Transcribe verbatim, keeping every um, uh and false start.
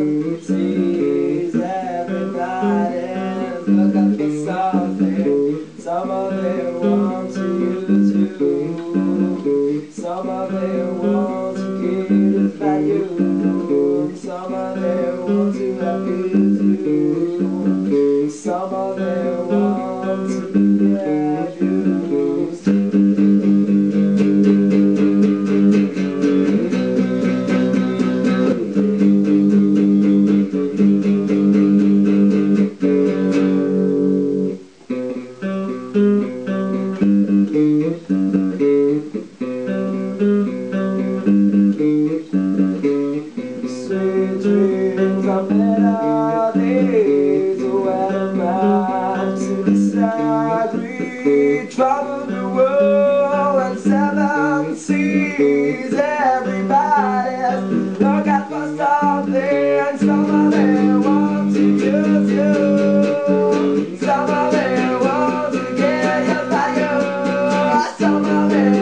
sees everybody looking for something. Some of them want to use you, some of them want to get his value, some of them want to abuse you, some of them want to be abused. Sweet dreams are melodies, when I'm out to disagree. Travel the world and seven seas. Everybody's looking for something. Some of them want to use you, some of them want to get your value, some of them